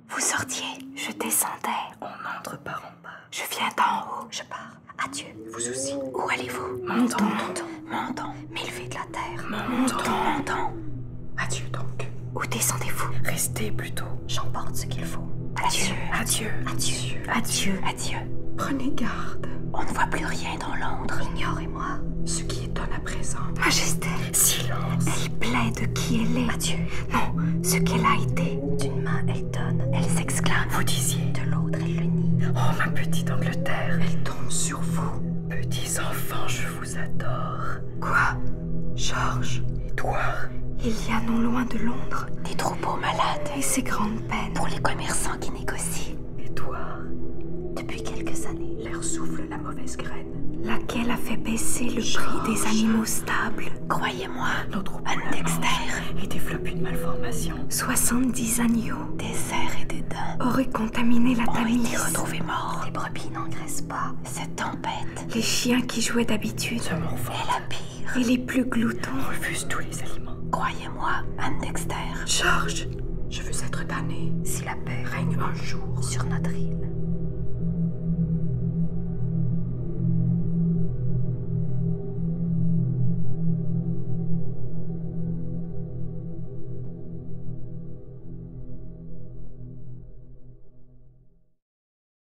Vous sortiez. Je descendais. On entre par en bas. Je viens d'en haut. Je pars. Adieu. Vous aussi. Où allez-vous? Montons. Montons. M'élever de la terre. Montons. Adieu donc. Où descendez-vous? Restez plutôt. J'emporte ce qu'il faut. Adieu. Adieu. Adieu. Adieu. Adieu. Prenez garde. On ne voit plus rien dans Londres. Ignorez-moi. Ce qui étonne à présent. Majesté. Silence. Elle plaide qui elle est. Adieu. Non, ce qu'elle a été. D'une main, elle donne. Elle s'exclame. Vous disiez. De l'autre, elle le nie. Oh, ma petite Angleterre. Elle tombe sur vous. Petits enfants, je vous adore. Quoi? Georges. Édouard. Il y a non loin de Londres Des troupeaux malades. et ces grandes peines Pour les commerçants qui négocient. Édouard. Depuis quelques années. L'air souffle la mauvaise graine. laquelle a fait baisser le prix des animaux stables. Croyez-moi, Nos troupeaux Anne la Dexter. mangent et développent une malformation. 70 agneaux Des cerfs et des daims auraient contaminé la ont Tamise. été retrouvés morts. Les brebis n'engraissent pas. Cette tempête Les chiens qui jouaient d'habitude Ce morfond est la pire. et les plus gloutons. refuse tous les aliments. Croyez-moi, Anne Dexter. Georges, je veux être damné. Si la paix Règne un jour. sur notre île.